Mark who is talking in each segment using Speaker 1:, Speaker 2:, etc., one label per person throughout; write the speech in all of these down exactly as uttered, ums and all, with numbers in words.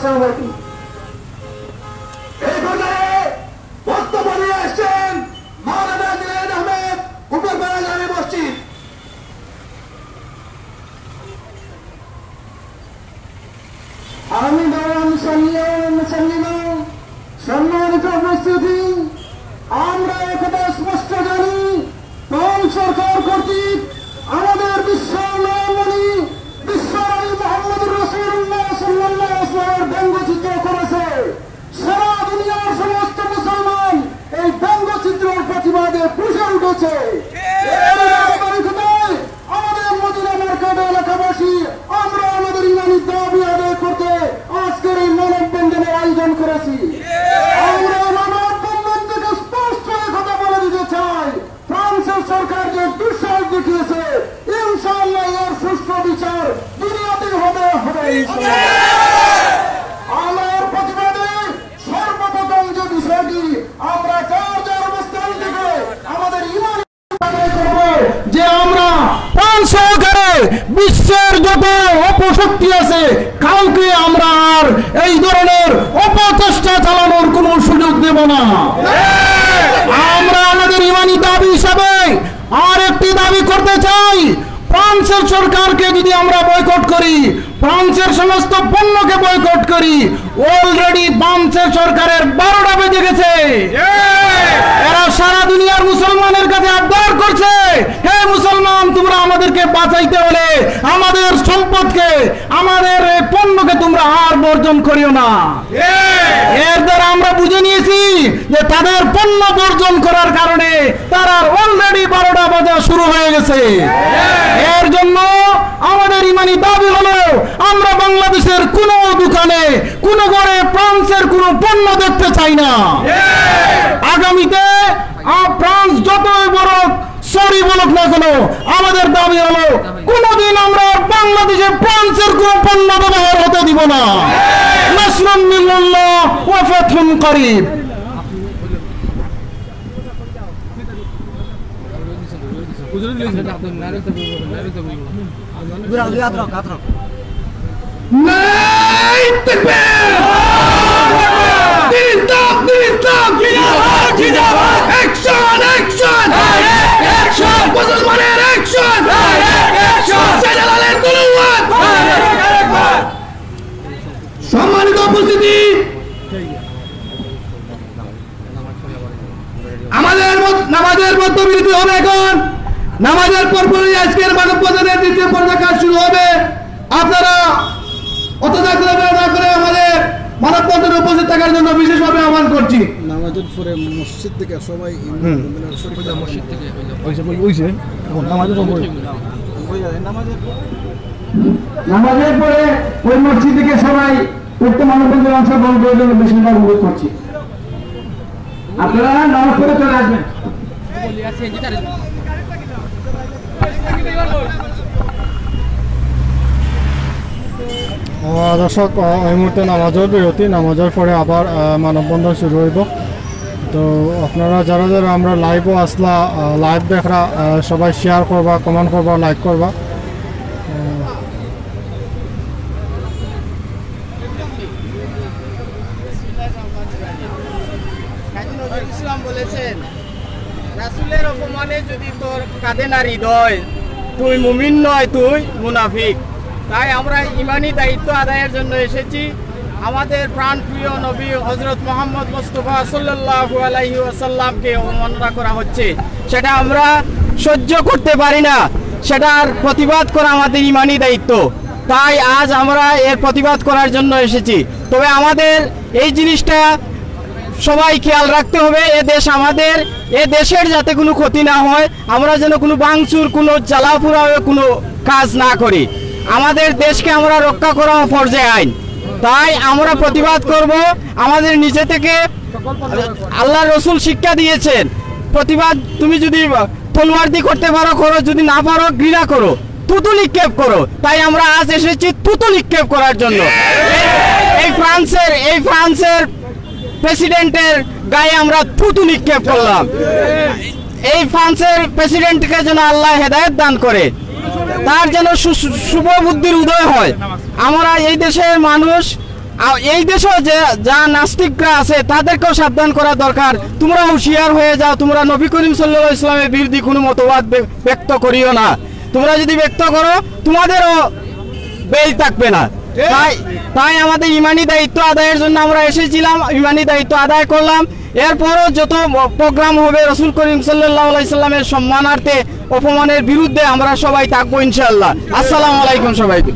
Speaker 1: আসসালামু আলাইকুম। এই পর্যায়ে বক্তব্য নিয়ে আসছেন মাওলানা জুনায়েদ আহমেদ, উপরপাড়া জামে মসজিদ। আমি বললাম সম্মানিত উপস্থিতি, আমরা একথা স্পষ্ট জানি, কোন সরকার কর্তৃক আমাদের বিশ্ব নয়মণি বিশ্বনবী মুহাম্মদুর রাসূলুল্লাহ সাল্লাল্লাহু আলাইহি ওয়াসাল্লামের ব্যঙ্গচিত্র করেছে। সারা দুনিয়ার সমস্ত মুসলমান এই ব্যঙ্গচিত্রের প্রতিবাদে পুষে উঠেছে। আমাদের মদিনা মার্কেট এলাকাবাসী আমরা আমাদের ইমানি দাবি আদায় করতে আজকের এই মানববন্ধনের আয়োজন করেছি। আমরা মানববন্ধন থেকে স্পষ্ট কথা বলে দিতে চাই, ফ্রান্সের সরকার যে দুঃসাহস দেখিয়েছে, ইনশাআল্লাহ এর সুষ্ঠু বিচার দুনিয়াতে হবে হবে আমার প্রতিবাদে সর্বপ্রথম যে বিষয়টি আমরা যার যার অবস্থান থেকে আমাদের ইমান যে আমরা প্রাণ সহকারে বিশ্বের যত অপশক্তি আছে কাউকে আমরা আর এই ধরনের অপচেষ্টা চালানোর কোনো সুযোগ দেব না। আমরা আমাদের ইমানি দাবি হিসাবে আর একটি দাবি করতে চাই, ফ্রান্সের সরকারকে যদি আমরা বয়কট করি, ফ্রান্সের সমস্ত পণ্যকে বয়কট করি, অলরেডি ফ্রান্সের সরকারের বারোটা বেজে গেছে। এরা সারা দুনিয়ার মুসলমানের কাছে আবদার করছে, হে মুসলমান, তোমরা আমাদেরকে বাঁচাইতে হলে আমাদের সম্পদকে, আমাদের পণ্যকে তোমরা আর বর্জন করিও না। এর দ্বারা আমরা বুঝে নিয়েছি যে তাদের পণ্য বর্জন করার কারণে তারা অলরেডি বারোটা বাজা শুরু হয়ে গেছে। এর জন্য আমাদের ইমানি দাবি হলো, আমরা বাংলাদেশের কোন দোকানে, কোন ঘরে ফ্রান্সের কোন পণ্য দেখতে চাই না। আগামীতে ফ্রান্স যতই বড় সরি বলুক না কেন, আমাদের দাবি হলো কোনদিন আমরা বাংলাদেশে ফ্রান্সের কোন পণ্য ব্যবহার হতে দিব না। নাসরুম মিনাল্লাহ ওয়া ফাতহুন করিব। সম্মানিত উপস্থিতি, আমাদের নামাজের মধ্যে বিরতি হবে। এখন নামাজের পরপরই আজকের মানববন্ধনের দ্বিতীয় পর্যায়ে কাজ শুরু হবে। আপনারা অতদাগ্রহ না করে আমাদের মানববন্ধনে উপস্থিত থাকার জন্য বিশেষভাবে আহ্বান করছি।
Speaker 2: নামাজের পরে মসজিদ থেকে সবাই মসজিদ থেকে
Speaker 1: নামাজের পরে ওই মসজিদ থেকে সবাই উক্ত মানববন্ধনে অংশগ্রহণ করার জন্য বিশেষভাবে অনুরোধ করছি। আপনারা নামাজ পড়ে চলে আসবেন।
Speaker 2: দর্শক, এই মুহূর্তে নামাজের বিরতি, নামাজের পরে আবার মানববন্ধন শুরু হইব। তো আপনারা যারা যারা আমরা লাইভও আসলা, লাইভ দেখরা সবাই শেয়ার করবা, কমেন্ট করবা, লাইক করবা।
Speaker 3: ইসলাম বলেছেন, রাসূলের অপমানে যদি তোর কাঁদে না হৃদয়, তুই মুমিন নয়, তুই মুনাফিক। তাই আমরা ইমানি দায়িত্ব আদায়ের জন্য এসেছি। আমাদের প্রাণপ্রিয় নবী হযরত মুহাম্মদ মুস্তাফা সাল্লাল্লাহু আলাইহি ওয়াসাল্লামকে অবমাননা করা হচ্ছে, সেটা আমরা সহ্য করতে পারি না। সেটার প্রতিবাদ করা আমাদের ইমানি দায়িত্ব। তাই আজ আমরা এর প্রতিবাদ করার জন্য এসেছি। তবে আমাদের এই জিনিসটা সবাই খেয়াল রাখতে হবে, এ দেশ আমাদের, এ দেশের যাতে কোনো ক্ষতি না হয়, আমরা যেন কোনো ভাঙচুর, কোনো জ্বালাপোড়া কোনো কাজ না করি। আমাদের দেশকে আমরা রক্ষা করা ফরজে আইন। তাই আমরা প্রতিবাদ করব আমাদের নিচে থেকে। আল্লাহ রসুল শিক্ষা দিয়েছেন, প্রতিবাদ তুমি যদি তলোয়ার দিয়ে করতে পারো করো, যদি না পারো ঘৃণা করো, থুতু নিক্ষেপ করো। তাই আমরা আজ এসেছি থুতু নিক্ষেপ করার জন্য। এই ফ্রান্সের এই ফ্রান্সের প্রেসিডেন্টের গায়ে আমরা থুতু নিক্ষেপ করলাম। এই ফ্রান্সের প্রেসিডেন্টকে যেন আল্লাহ হেদায়েত দান করে, তার যেন শুভ বুদ্ধির উদয় হয়। আমরা এই দেশের মানুষ আ- এই দেশে যে যা নাস্তিকরা আছে তাদেরকেও সাবধান করা দরকার। তোমরা হুঁশিয়ার হয়ে যাও, তোমরা নবী করিম সাল্লাল্লাহু আলাইহি ইসলামের বিরুদ্ধে কোনো মতবাদ বে- ব্যক্ত করিও না। তোমরা যদি ব্যক্ত করো তোমাদেরও বেল থাকবে না। তাই তাই আমাদের ইমানি দায়িত্ব আদায়ের জন্য আমরা এসেছিলাম, ইমানি দায়িত্ব আদায় করলাম। এরপরও যত প্রোগ্রাম হবে রসুল করিম সাল্লাল্লাহু আলাইহি সাল্লামের সম্মানার্থে অপমানের বিরুদ্ধে আমরা সবাই থাকবো ইনশাআল্লাহ। আসসালামু আলাইকুম সবাইকে।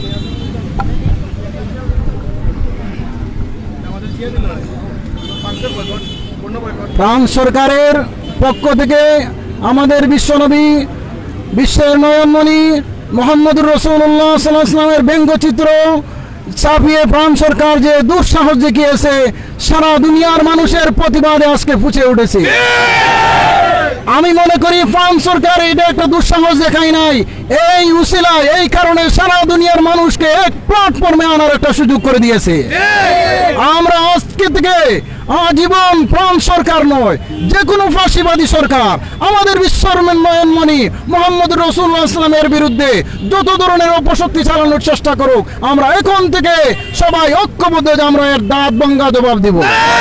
Speaker 1: ফ্রান্স সরকারের পক্ষ থেকে আমাদের বিশ্বনবী বিশ্বের নয়নমণি মোহাম্মদুর রসুল্লাহ সাল্লাল্লাহু আলাইহি ওয়াসাল্লামের ব্যঙ্গচিত্র ছাপিয়ে ফ্রান্স সরকার যে দুঃসাহস দেখিয়েছে, সারা দুনিয়ার মানুষের প্রতিবাদে আজকে ফুঁসে উঠেছে। আমি মনে করি ফ্রান্স সরকার এটা একটা দুঃসাহস দেখায় নাই, এই উসিলায় এই কারণে সারা দুনিয়ার মানুষকে এক প্ল্যাটফর্মে আনার একটা সুযোগ করে দিয়েছে। আমরা আজকে থেকে আজীবন ফ্রান্স সরকার নয়, যে কোনো ফাঁসিবাদী সরকার আমাদের বিশ্বের নয়নমণি মোহাম্মদ রাসূলুল্লাহ ইসলামের বিরুদ্ধে যত ধরনের অপশক্তি চালানোর চেষ্টা করুক, আমরা এখন থেকে সবাই ঐক্যবদ্ধ যে আমরা এর দাঁত ভাঙা জবাব দিব।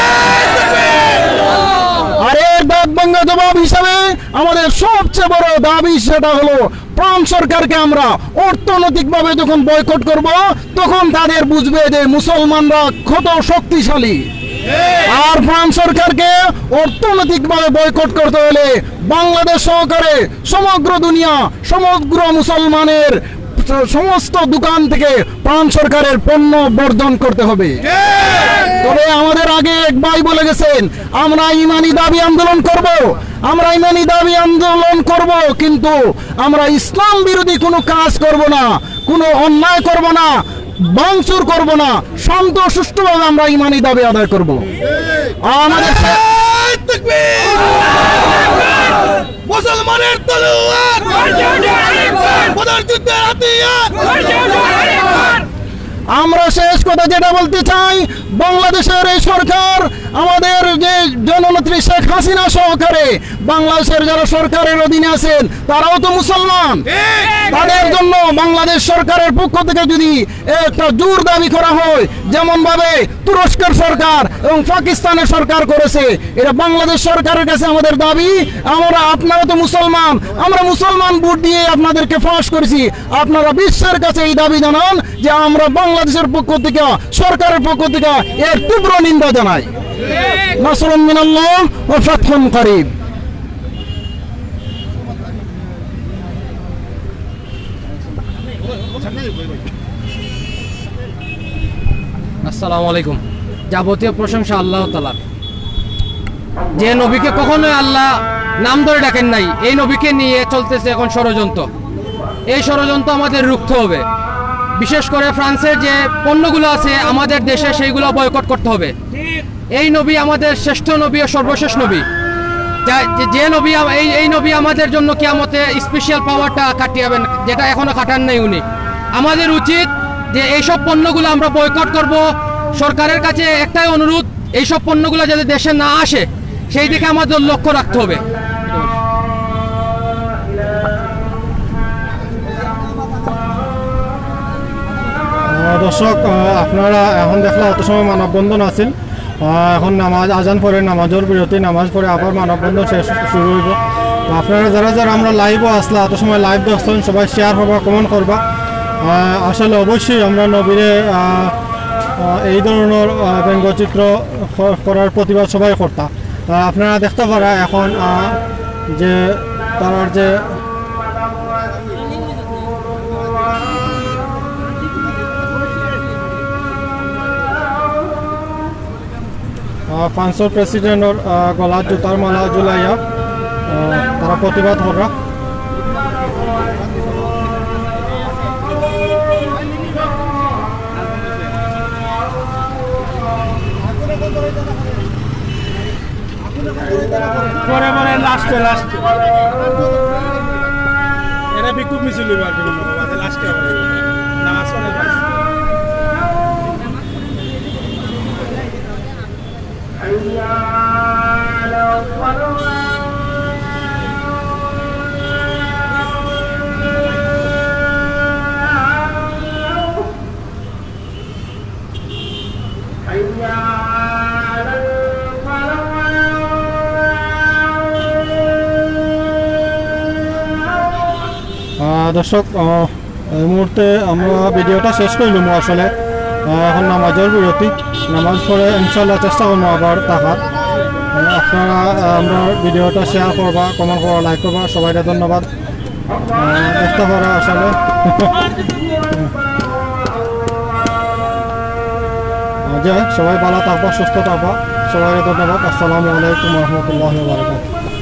Speaker 1: আর এর দাঁত ভাঙা জবাব হিসাবে আমাদের সবচেয়ে বড় দাবি সেটা হলো ফ্রান্স সরকারকে আমরা অর্থনৈতিকভাবে যখন বয়কট করব তখন তাদের বুঝবে যে মুসলমানরা কত শক্তিশালী। আর ফ্রান্স সরকারকে অর্থনৈতিকভাবে বয়কট করতে হলে বাংলাদেশ সহকারে সমগ্র দুনিয়া সমগ্র মুসলমানের সমস্ত দোকান থেকে ফ্রান্স সরকারের পণ্য বর্জন করতে হবে। তবে আমাদের আগে এক ভাই বলে গেছেন আমরা ইমানি দাবি আন্দোলন করব, আমরা ইমানি দাবি আন্দোলন করব, কিন্তু আমরা ইসলাম বিরোধী কোনো কাজ করব না, কোনো অন্যায় করব না, ভাঙচুর করব না, শান্ত সুষ্ঠুভাবে আমরা ইমানি দাবি আদায় করব। আমাদের
Speaker 4: মুসলমানের তলোয়ার বদর যুদ্ধের হাতিয়ার।
Speaker 1: আমরা শেষ কথা যেটা বলতে চাই, বাংলাদেশের এই সরকার আমাদের যে জননেত্রী শেখ হাসিনা সহকারে বাংলাদেশের যারা সরকারের অধীনে আছেন তারাও তো মুসলমান। তাদের জন্য বাংলাদেশ সরকারের পক্ষ থেকে যদি একটা জোর দাবি করা হয়, যেমন ভাবে তুরস্কের সরকার এবং পাকিস্তানের সরকার করেছে, এটা বাংলাদেশ সরকারের কাছে আমাদের দাবি, আমরা আপনারা তো মুসলমান, আমরা মুসলমান ভোট দিয়ে আপনাদেরকে ফাঁস করেছি, আপনারা বিশ্বের কাছে এই দাবি জানান যে আমরা বাংলাদেশের পক্ষ থেকে সরকারের পক্ষ থেকে এর তীব্র নিন্দা জানাই। নাসরুম মিনাল্লাহ ওয়া ফাতহুন করিব।
Speaker 5: আসসালামু আলাইকুম। যাবতীয় প্রশংসা আল্লাহ তাআলার, যে নবীকে কখনোই আল্লাহ নাম ধরে ডাকেন নাই, এই নবীকে নিয়ে চলতেছে এখন ষড়যন্ত্র। এই ষড়যন্ত্র আমাদের রুখতে হবে। বিশেষ করে ফ্রান্সের যে পণ্যগুলো আছে আমাদের দেশে সেইগুলো বয়কট করতে হবে। এই নবী আমাদের শ্রেষ্ঠ নবী ও সর্বশেষ নবী, যে নবী এই এই নবী আমাদের জন্য কিয়ামতে স্পেশাল পাওয়ারটা কাটিয়াবেন, যেটা এখনো কাটান নাই উনি। আমাদের উচিত যে এইসব পণ্যগুলো আমরা বয়কট করব। সরকারের কাছে একটাই অনুরোধ, এইসব পণ্যগুলো যাতে দেশে না আসে সেই দিকে আমাদের লক্ষ্য রাখতে হবে।
Speaker 2: দর্শক, আপনারা এখন দেখলে অত সময় মানববন্ধন আছিল, এখন নামাজ আজান পরে নামাজের বিরতি, নামাজ পরে আবার মানববন্ধন শেষ শুরু হইব। তো আপনারা যারা যারা আমরা লাইভও আসলা অত সময় লাইভ দেখছেন সবাই শেয়ার করবা, কমেন্ট করবা। আসলে অবশ্যই আমরা নবীরে এই ধরনের ব্যঙ্গচিত্র করার প্রতিবাদ সবাই করতাম। আপনারা দেখতে পারা এখন যে তার যে ফ্রান্সের প্রেসিডেন্টের গলা জুতার মালা ঝুলাইয়া তারা প্রতিবাদ করা।
Speaker 4: পরে পরে লাস্টে লাস্টে এটা বিক্ষোভ মিছিল আর কি লাস্টে নামাজ পড়ে
Speaker 2: দর্শক আহ, এই মুহূর্তে আমরা ভিডিওটা শেষ করলাম আসলে আহ, এখন নামাজের বিরতি নামাজ পড়ে ইনশাল্লাহ চেষ্টা করবো আবার থাকার আহ, আপনারা আহ, আমরা ভিডিওটা শেয়ার করবা কমেন্ট করবা লাইক করবা সবাইকে ধন্যবাদ আহ, দেখতে পারা আসলে যে সবাই ভালো থাকবা সুস্থ থাকবা সবাইকে ধন্যবাদ আসসালামু আলাইকুম রহমতুল্লাহ বারকাতুহু